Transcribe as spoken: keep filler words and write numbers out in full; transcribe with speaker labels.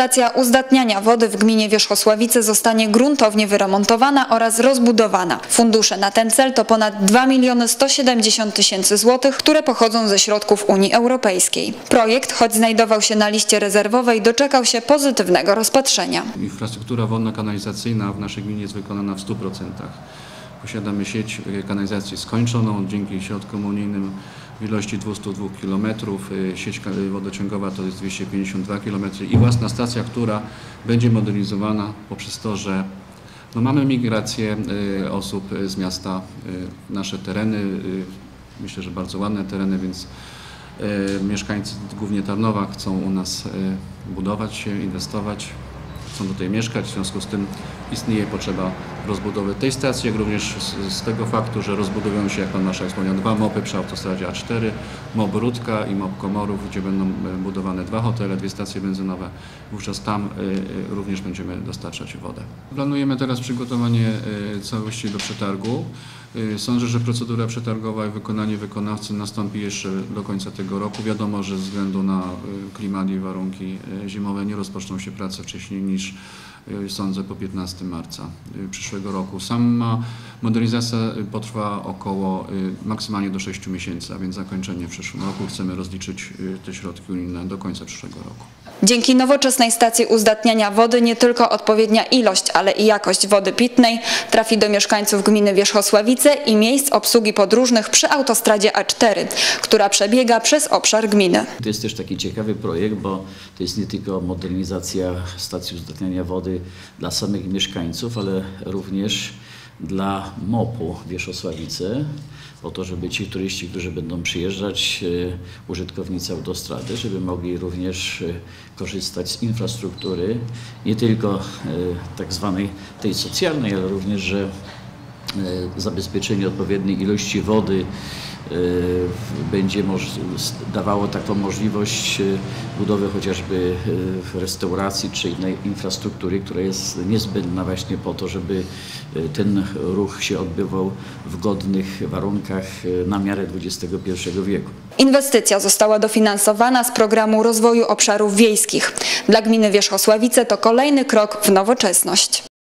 Speaker 1: Stacja uzdatniania wody w gminie Wierzchosławice zostanie gruntownie wyremontowana oraz rozbudowana. Fundusze na ten cel to ponad dwa miliony sto siedemdziesiąt tysięcy złotych, które pochodzą ze środków Unii Europejskiej. Projekt, choć znajdował się na liście rezerwowej, doczekał się pozytywnego rozpatrzenia.
Speaker 2: Infrastruktura wodno-kanalizacyjna w naszej gminie jest wykonana w stu procentach. Posiadamy sieć kanalizacji skończoną dzięki środkom unijnym w ilości dwustu dwóch kilometrów. Sieć wodociągowa to jest dwieście pięćdziesiąt dwa kilometry i własna stacja, która będzie modernizowana poprzez to, że no mamy migrację osób z miasta w nasze tereny. Myślę, że bardzo ładne tereny, więc mieszkańcy głównie Tarnowa chcą u nas budować się, inwestować. Chcą tutaj mieszkać, w związku z tym istnieje potrzeba rozbudowy tej stacji, jak również z, z tego faktu, że rozbudowują się, jak pan marszałek wspomniał, dwa mopy przy autostradzie A cztery, mop Rudka i mop Komorów, gdzie będą budowane dwa hotele, dwie stacje benzynowe. Wówczas tam y, również będziemy dostarczać wodę. Planujemy teraz przygotowanie y, całości do przetargu. Y, sądzę, że procedura przetargowa i wykonanie wykonawcy nastąpi jeszcze do końca tego roku. Wiadomo, że ze względu na y, klimat i warunki y, zimowe nie rozpoczną się prace wcześniej niż sądzę po piętnastego marca przyszłego roku. Sama modernizacja potrwa około maksymalnie do sześciu miesięcy, a więc zakończenie w przyszłym roku. Chcemy rozliczyć te środki unijne do końca przyszłego roku.
Speaker 1: Dzięki nowoczesnej stacji uzdatniania wody nie tylko odpowiednia ilość, ale i jakość wody pitnej trafi do mieszkańców gminy Wierzchosławice i miejsc obsługi podróżnych przy autostradzie A cztery, która przebiega przez obszar gminy.
Speaker 3: To jest też taki ciekawy projekt, bo to jest nie tylko modernizacja stacji uzdatniania wody dla samych mieszkańców, ale również dla mopu Wierzchosławice, po to, żeby ci turyści, którzy będą przyjeżdżać, użytkownicy autostrady, żeby mogli również korzystać z infrastruktury, nie tylko tak zwanej tej socjalnej, ale również, że zabezpieczenie odpowiedniej ilości wody będzie dawało taką możliwość budowy chociażby restauracji czy innej infrastruktury, która jest niezbędna właśnie po to, żeby ten ruch się odbywał w godnych warunkach na miarę dwudziestego pierwszego wieku.
Speaker 1: Inwestycja została dofinansowana z programu rozwoju obszarów wiejskich. Dla gminy Wierzchosławice to kolejny krok w nowoczesność.